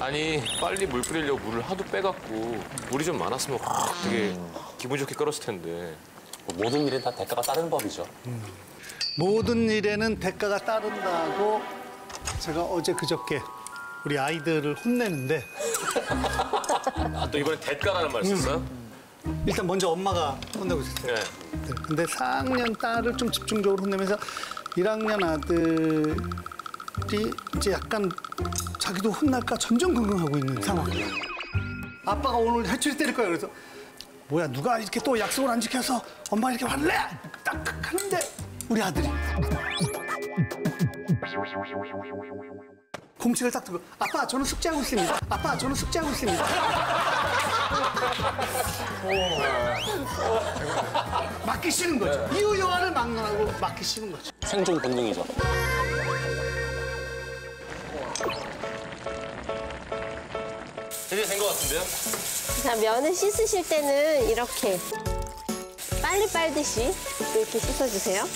아니 빨리 물 끓이려고 물을 하도 빼갖고 물이 좀 많았으면 확 되게 기분 좋게 끓었을 텐데. 모든 일엔 다 대가가 따르는 법이죠. 모든 일에는 대가가 따른다고 제가 어제 그저께 우리 아이들을 혼내는데 아, 또 이번에 대가라는 말 썼어요? 일단 먼저 엄마가 혼내고 있었어요. 네. 네, 근데 4학년 딸을 좀 집중적으로 혼내면서 1학년 아들이 이제 약간 자기도 혼날까 전전긍긍하고 있는 상황. 아빠가 오늘 해초리 때릴 거야. 그래서 뭐야 누가 이렇게 또 약속을 안 지켜서 엄마가 이렇게 화를 내! 딱 하는데 우리 아들이 공책을 딱 들고 아빠 저는 숙제하고 있습니다. 아빠 저는 숙제하고 있습니다. 맡기시는 거죠. 이유 요한을 막론하고 맡기시는 거죠. 생존 본능이죠. 이제 된 것 같은데요? 자, 면을 씻으실 때는 이렇게 빨리 빨듯이 이렇게 씻어주세요.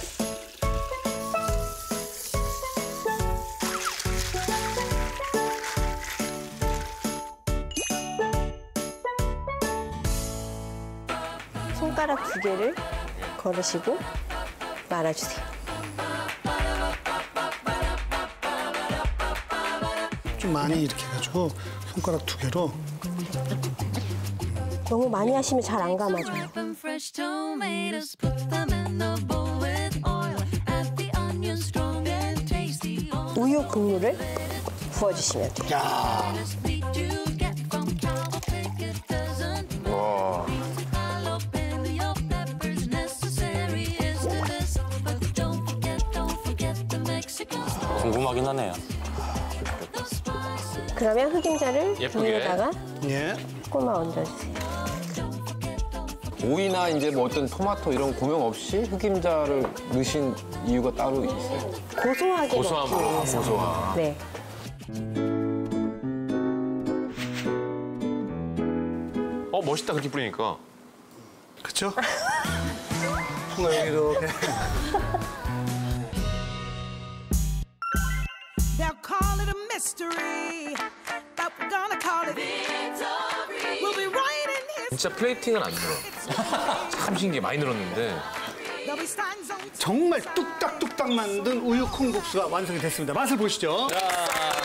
손가락 2개를 걸으시고 말아주세요. 좀 많이 이렇게 해가지고 손가락 2개로 너무 많이 하시면 잘 안 감아져요. 우유 국물을 부어주시면 돼요. 야. 와. 궁금하긴 하네요. 그러면 흑임자를 예쁘게. 위에다가 예. 꼬마 얹어주세요. 오이나 이제 뭐 어떤 토마토 이런 고명 없이 흑임자를 넣으신 이유가 따로 있어요? 고소하게 고소함. 먹기 위해서. 고소함. 네. 멋있다 그렇게 뿌리니까. 그쵸? 손을 이렇게. They'll call it a mystery, but we're gonna call it victory. We'll be right in here. 진짜 플레이팅은 안 늘어. 참 신기해. 많이 늘었는데. There'll be signs on 정말 뚝딱뚝딱 만든 우유 콩국수가 완성이 됐습니다. 맛을 보시죠. 자.